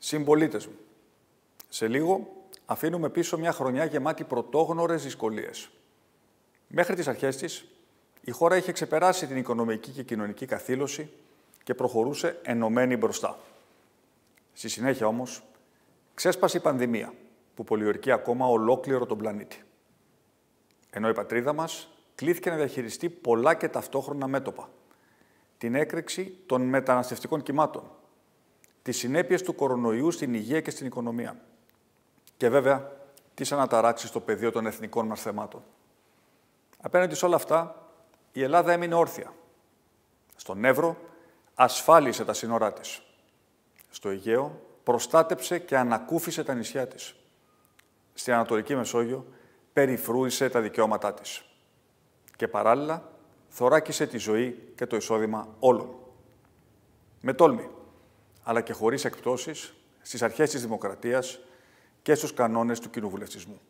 Συμπολίτες μου, σε λίγο αφήνουμε πίσω μια χρονιά γεμάτη πρωτόγνωρες δυσκολίες. Μέχρι τις αρχές της, η χώρα είχε ξεπεράσει την οικονομική και κοινωνική καθήλωση και προχωρούσε ενωμένη μπροστά. Στη συνέχεια όμως, ξέσπασε η πανδημία, που πολιορκεί ακόμα ολόκληρο τον πλανήτη. Ενώ η πατρίδα μας κλήθηκε να διαχειριστεί πολλά και ταυτόχρονα μέτωπα. Την έκρηξη των μεταναστευτικών κυμάτων, τις συνέπειες του κορονοϊού στην υγεία και στην οικονομία και βέβαια τις αναταράξεις στο πεδίο των εθνικών μας θεμάτων. Απέναντι σε όλα αυτά, η Ελλάδα έμεινε όρθια. Στον Εύρο ασφάλισε τα σύνορά της. Στο Αιγαίο προστάτεψε και ανακούφισε τα νησιά της. Στην Ανατολική Μεσόγειο περιφρούησε τα δικαιώματά της. Και παράλληλα θωράκισε τη ζωή και το εισόδημα όλων. Με τόλμη, αλλά και χωρίς εκπτώσεις, στις αρχές της δημοκρατίας και στους κανόνες του κοινοβουλευτισμού.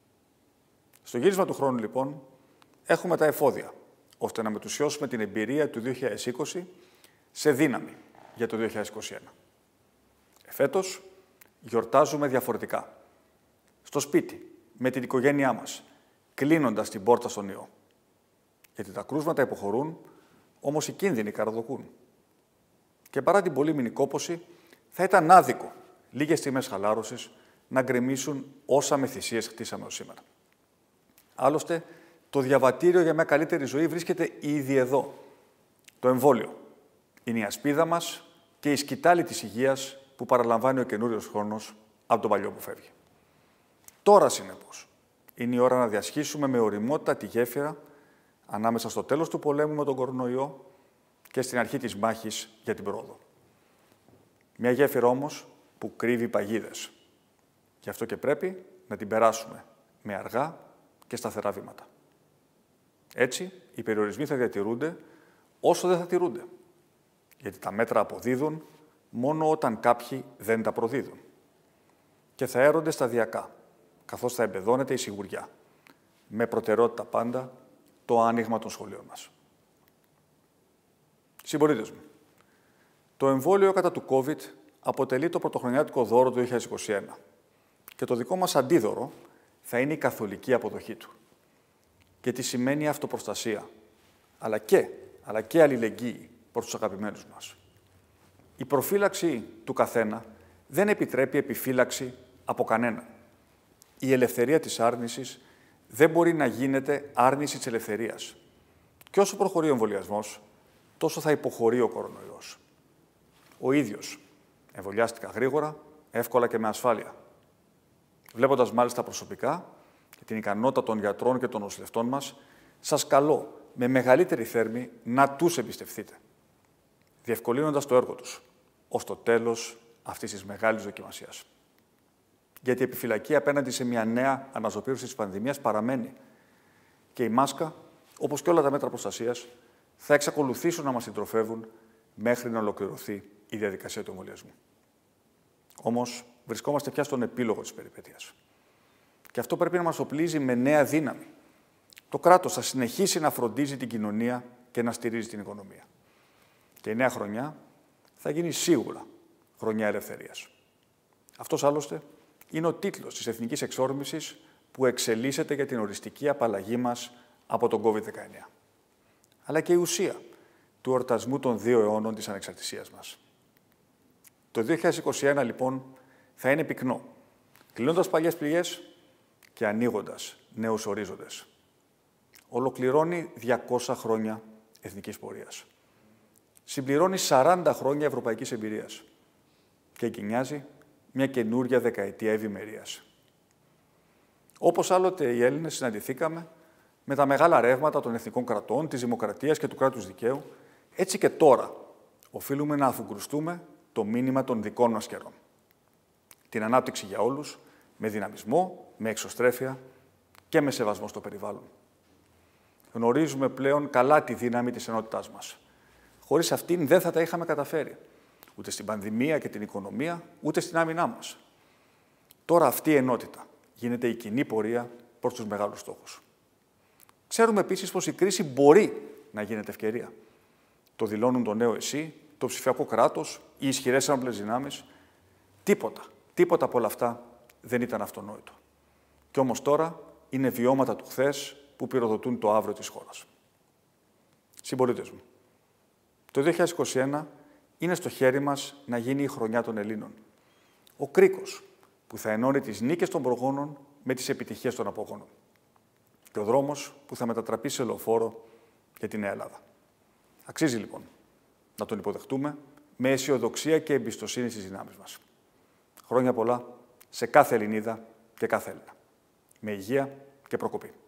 Στο γύρισμα του χρόνου, λοιπόν, έχουμε τα εφόδια, ώστε να μετουσιώσουμε την εμπειρία του 2020 σε δύναμη για το 2021. Εφέτος, γιορτάζουμε διαφορετικά. Στο σπίτι, με την οικογένειά μας, κλείνοντας την πόρτα στον ιό. Γιατί τα κρούσματα υποχωρούν, όμως οι κίνδυνοι καραδοκούν. Και παρά την πολύμηνη κόπωση, θα ήταν άδικο λίγες στιγμές χαλάρωσης να γκρεμίσουν όσα με θυσίες χτίσαμε ως σήμερα. Άλλωστε, το διαβατήριο για μια καλύτερη ζωή βρίσκεται ήδη εδώ. Το εμβόλιο είναι η ασπίδα μας και η σκητάλη της υγείας που παραλαμβάνει ο καινούριος χρόνος από τον παλιό που φεύγει. Τώρα, συνεπώς, είναι η ώρα να διασχίσουμε με ωριμότητα τη γέφυρα ανάμεσα στο τέλος του πολέμου με τον κορονοϊό και στην αρχή της μάχης για την πρόοδο. Μια γέφυρα όμως που κρύβει παγίδες. Γι' αυτό και πρέπει να την περάσουμε με αργά και σταθερά βήματα. Έτσι, οι περιορισμοί θα διατηρούνται όσο δεν θα τηρούνται. Γιατί τα μέτρα αποδίδουν μόνο όταν κάποιοι δεν τα προδίδουν. Και θα έρονται σταδιακά, καθώς θα εμπεδώνεται η σιγουριά. Με προτεραιότητα πάντα το άνοιγμα των σχολείων μας. Συμπολίτες μου, το εμβόλιο κατά του COVID αποτελεί το πρωτοχρονιάτικο δώρο του 2021 και το δικό μας αντίδωρο θα είναι η καθολική αποδοχή του. Και τι σημαίνει αυτοπροστασία, αλλά και αλληλεγγύη προς τους αγαπημένους μας. Η προφύλαξη του καθένα δεν επιτρέπει επιφύλαξη από κανέναν. Η ελευθερία της άρνησης δεν μπορεί να γίνεται άρνηση της ελευθερίας. Και όσο προχωρεί ο εμβολιασμός, τόσο θα υποχωρεί ο κορονοϊός. Ο ίδιος εμβολιάστηκα γρήγορα, εύκολα και με ασφάλεια. Βλέποντας μάλιστα προσωπικά και την ικανότητα των γιατρών και των νοσηλευτών μας, σας καλώ με μεγαλύτερη θέρμη να τους εμπιστευτείτε, διευκολύνοντας το έργο τους ως το τέλος αυτής της μεγάλης δοκιμασίας. Γιατί η επιφυλακή απέναντι σε μια νέα αναζωπήρωση της πανδημίας παραμένει και η μάσκα, όπως και όλα τα μέτρα προστασίας, θα εξακολουθήσουν να μας συντροφεύουν μέχρι να ολοκληρωθεί η διαδικασία του εμβολιασμού. Όμως, βρισκόμαστε πια στον επίλογο της περιπέτειας. Και αυτό πρέπει να μας οπλίζει με νέα δύναμη. Το κράτος θα συνεχίσει να φροντίζει την κοινωνία και να στηρίζει την οικονομία. Και η νέα χρονιά θα γίνει σίγουρα χρονιά ελευθερίας. Αυτός άλλωστε είναι ο τίτλος της εθνικής εξόρμησης που εξελίσσεται για την οριστική απαλλαγή μας από τον COVID-19. Αλλά και η ουσία του εορτασμού των 2 αιώνων της ανεξαρτησίας μας. Το 2021, λοιπόν, θα είναι πυκνό, κλείνοντας παλιές πληγές και ανοίγοντας νέους ορίζοντες. Ολοκληρώνει 200 χρόνια εθνικής πορείας. Συμπληρώνει 40 χρόνια ευρωπαϊκής εμπειρίας και εγκαινιάζει μια καινούρια δεκαετία ευημερίας. Όπως άλλοτε οι Έλληνες συναντηθήκαμε με τα μεγάλα ρεύματα των εθνικών κρατών, της δημοκρατίας και του κράτους δικαίου, έτσι και τώρα οφείλουμε να αφουγκρουστούμε το μήνυμα των δικών μας καιρών. Την ανάπτυξη για όλους, με δυναμισμό, με εξωστρέφεια και με σεβασμό στο περιβάλλον. Γνωρίζουμε πλέον καλά τη δύναμη της ενότητάς μας. Χωρίς αυτήν δεν θα τα είχαμε καταφέρει. Ούτε στην πανδημία και την οικονομία, ούτε στην άμυνά μας. Τώρα αυτή η ενότητα γίνεται η κοινή πορεία προς τους μεγάλους στόχους. Ξέρουμε επίσης πως η κρίση μπορεί να γίνεται ευκαιρία. Το δηλώνουν το νέο ΕΣΥ, το ψηφιακό κράτος, οι ισχυρές ένοπλες δυνάμεις Τίποτα από όλα αυτά δεν ήταν αυτονόητο. Κι όμως τώρα είναι βιώματα του χθες που πυροδοτούν το αύριο της χώρας. Συμπολίτες μου, το 2021 είναι στο χέρι μας να γίνει η χρονιά των Ελλήνων. Ο κρίκος που θα ενώνει τις νίκες των προγόνων με τις επιτυχίες των απογόνων. Και ο δρόμος που θα μετατραπεί σε λεωφόρο για τη Νέα Ελλάδα. Αξίζει λοιπόν να τον υποδεχτούμε με αισιοδοξία και εμπιστοσύνη στις δυνάμεις μας. Χρόνια πολλά σε κάθε Ελληνίδα και κάθε Έλληνα. Με υγεία και προκοπή.